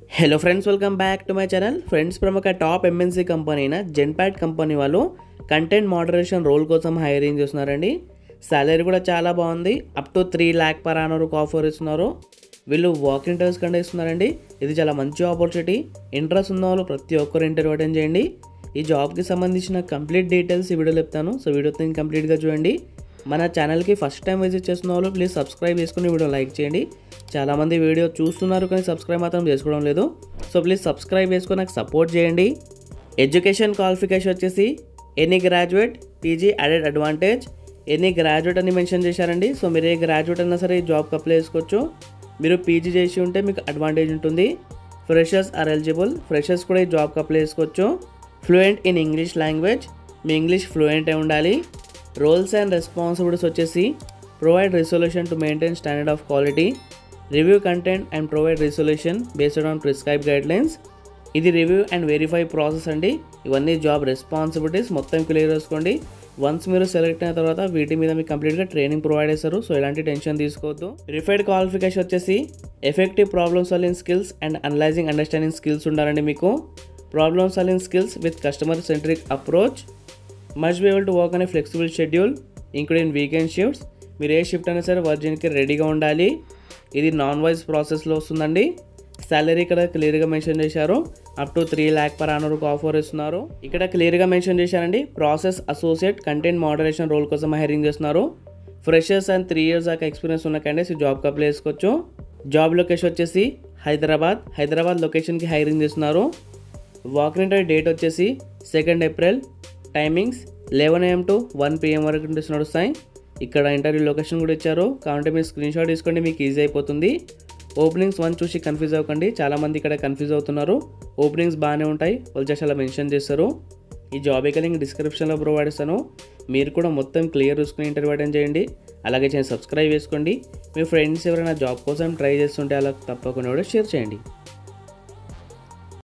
Hello friends, welcome back to my channel. Friends, ప్రముఖ top MNC company అయిన company కంపెనీ వాళ్ళు కంటెంట్ మోడరేషన్ రోల్ కోసం హైరింగ్ చేస్తున్నారండి. సాలరీ కూడా చాలా బాగుంది. Up to 3 lakh per annum offer ఇస్తున్నారు. వీళ్ళు వాక్ ఇంటర్వ్యూస్ కండక్ట్ ఇస్తున్నారండి. ఇది చాలా మంచి ఆపర్చునిటీ. ఇంట్రెస్ట్ ఉన్న వాళ్ళు ప్రతి ఒక్కరు ఇంటర్వ్యూ అటెండ్ చేయండి. ఈ జాబ్కి సంబంధించిన కంప్లీట్ డీటెయిల్స్ ఈ వీడియోలో చెప్తాను. సో వీడియోని కంప్లీట్గా చూడండి. మన ఛానల్కి ఫస్ట్ టైం విజిట్ చేస్తున్న వాళ్ళు ప్లీజ్ సబ్స్క్రైబ్ చేసుకుని వీడియో లైక్ చేయండి. చాలామంది వీడియో చూస్తున్నారు కానీ సబ్స్క్రైబ్ మాత్రం చేసుకోవడం లేదు. సో ప్లీజ్ సబ్స్క్రైబ్ చేసుకుని నాకు సపోర్ట్ చేయండి. ఎడ్యుకేషన్ క్వాలిఫికేషన్ వచ్చేసి any graduate, PG added advantage. Any graduate అని మెన్షన్ చేశారండి. సో మీరు ఏ గ్రాడ్యుయేట్ అయినా సరే ఈ జాబ్కి అప్లై చేసుకోవచ్చు. మీరు పీజీ చేసి ఉంటే మీకు అడ్వాంటేజ్ ఉంటుంది. Freshers are eligible. ఫ్రెషర్స్ కూడా ఈ జాబ్కి అప్లై చేసుకోవచ్చు. Fluent in English language. మీ ఇంగ్లీష్ ఫ్లూయెంట్ అయి ఉండాలి. రోల్స్ అండ్ రెస్పాన్సిబిలిటీస్ వచ్చేసి provide resolution to maintain standard of quality, review content and provide resolution based on prescribe guidelines. ఇది రివ్యూ అండ్ వెరిఫై ప్రాసెస్ అండి. ఇవన్నీ జాబ్ రెస్పాన్సిబిలిటీస్ మొత్తం clear చేసుకోండి. Once మీరు సెలెక్ట్ అయిన తర్వాత వీటి మీద మీకు కంప్లీట్గా ట్రైనింగ్ ప్రొవైడ్ చేస్తారు. సో ఎలాంటి టెన్షన్ తీసుకోవద్దు. రిఫైడ్ క్వాలిఫికేషన్ వచ్చేసి effective problem solving skills and analysing understanding skills ఉండాలండి మీకు. Problem solving skills with customer centric approach. Must be able to work అనే flexible schedule including weekend shifts. మీరు ఏ shift అయినా సరే వర్జిన్కి రెడీగా ఉండాలి. ఇది నాన్ వైజ్ ప్రాసెస్లో వస్తుందండి. సాలరీ ఇక్కడ క్లియర్గా మెన్షన్ చేశారు. Up to 3 lakh per annum offer ఇస్తున్నారు. ఇక్కడ క్లియర్గా మెన్షన్ చేశారండి. Process associate content moderation role కోసం హైరింగ్ చేస్తున్నారు. ఫ్రెషర్స్ అండ్ 3 years దాకా ఎక్స్పీరియన్స్ ఉన్న క్యాండిడేట్స్ ఈ జాబ్కి అప్లై చేసుకోవచ్చు. జాబ్ లొకేషన్ వచ్చేసి హైదరాబాద్ లొకేషన్కి హైరింగ్ చేస్తున్నారు. వాక్ ఇంటర్వ్యూ డేట్ వచ్చేసి 2nd April. Timings 11 AM to 1 PM వరకు నడుస్తాయి. ఇక్కడ ఇంటర్వ్యూ లొకేషన్ కూడా ఇచ్చారు. కాబట్టి మీరు స్క్రీన్ షాట్ తీసుకోండి, మీకు ఈజీ అయిపోతుంది. ఓపెనింగ్స్ 1 చూసి కన్ఫ్యూజ్ అవ్వకండి. చాలామంది ఇక్కడ కన్ఫ్యూజ్ అవుతున్నారు. ఓపెనింగ్స్ బాగానే ఉంటాయి, వాళ్ళు జస్ట్ అలా మెన్షన్ చేస్తారు. ఈ జాబ్ యొక్క లింక్ డిస్క్రిప్షన్లో ప్రొవైడ్ చేస్తాను. మీరు కూడా మొత్తం క్లియర్ చూసుకుని ఇంటర్వ్యూ అటెండ్ చేయండి. అలాగే సబ్స్క్రైబ్ చేసుకోండి. మీ ఫ్రెండ్స్ ఎవరైనా జాబ్ కోసం ట్రై చేస్తుంటే అలా తప్పకుండా కూడా షేర్ చేయండి.